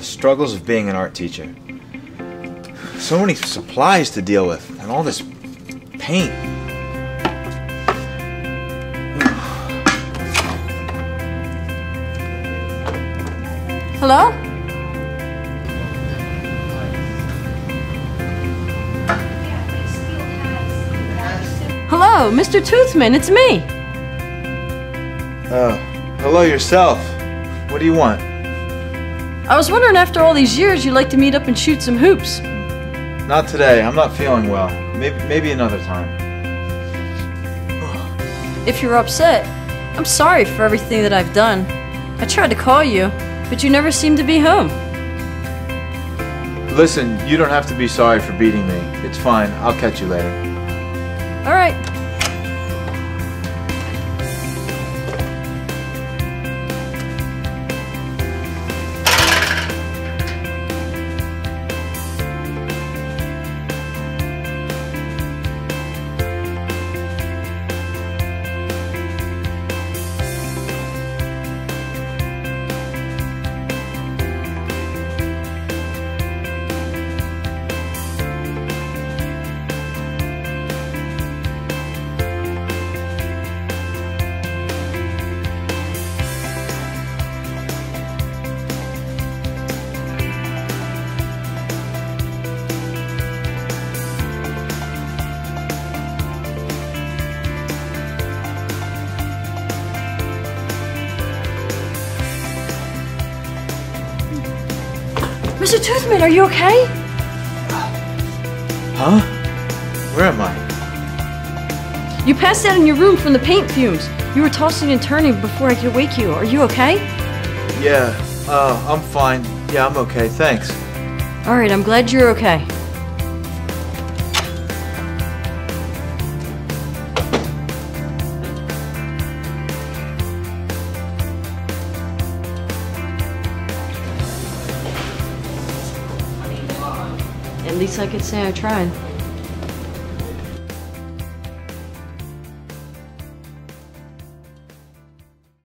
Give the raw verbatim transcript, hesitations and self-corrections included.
The struggles of being an art teacher. So many supplies to deal with, and all this paint. Hello? Hello, Mister Toothman, it's me. Uh, hello yourself. What do you want? I was wondering, after all these years, you'd like to meet up and shoot some hoops. Not today. I'm not feeling well. Maybe, maybe another time. If you're upset, I'm sorry for everything that I've done. I tried to call you, but you never seemed to be home. Listen, you don't have to be sorry for beating me. It's fine. I'll catch you later. All right. Mister Toothman, are you okay? Huh? Where am I? You passed out in your room from the paint fumes. You were tossing and turning before I could wake you. Are you okay? Yeah, uh, I'm fine. Yeah, I'm okay, thanks. All right, I'm glad you're okay. At least I could say I tried.